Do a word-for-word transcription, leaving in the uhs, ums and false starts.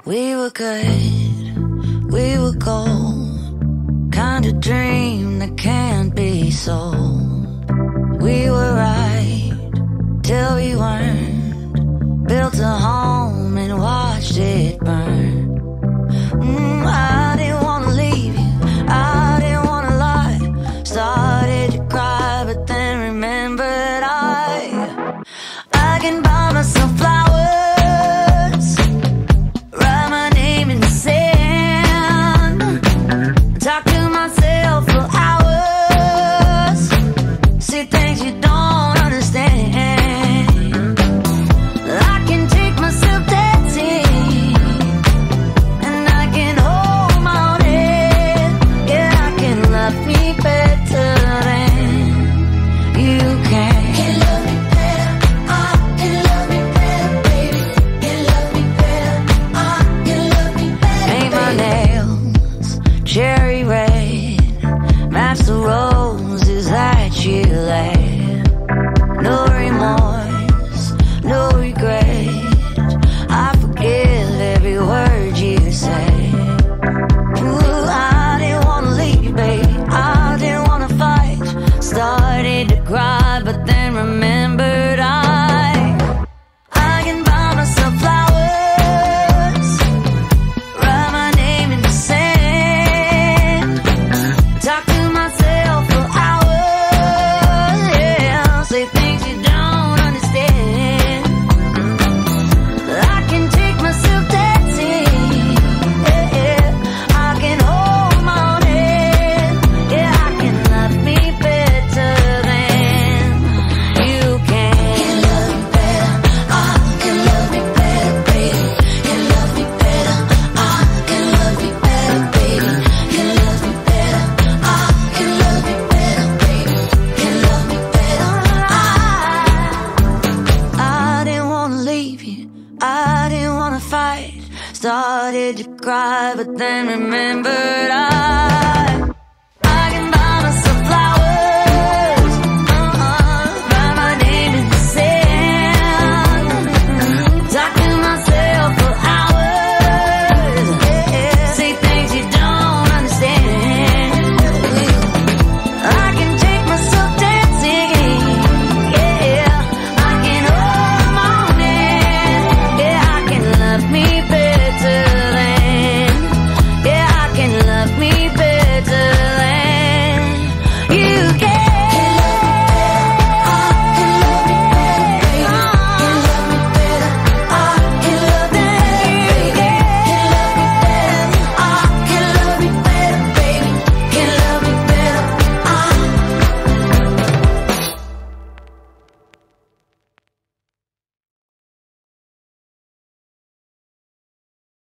We were good, we were gold, kind of dream that can't be sold. We were right till we weren't, built a home and watched it burn. Mm, I didn't wanna leave you, I didn't wanna lie. Started to cry, but then remembered I I can buy myself flowers, write my name in the sand, talk to myself for hours, see things you don't understand. I can take myself dancing, and I can hold my own head. Yeah, I can love me better than you can. Can love me better, I can love me better, baby. Can love me better, I can love me better. Paint my nails cherry red, match the roses that you laid. No remorse, no regret, I forgive every word you say. Ooh, I didn't wanna leave, baby, I didn't wanna fight. Started to cry, but then remembered I I can buy myself flowers, write my name in the sand, talk to myself for hours, yeah, say things you don't understand. I can take myself dancing, yeah, yeah. I can hold my own head, yeah, I can love me better than you can. Can love me better, I can love me better, baby. Can love me better, I can love me better, baby. Can love me better, I can love me better, baby. Can love me better, I I didn't wanna leave you, I didn't wanna fight. Started to cry, but then remembered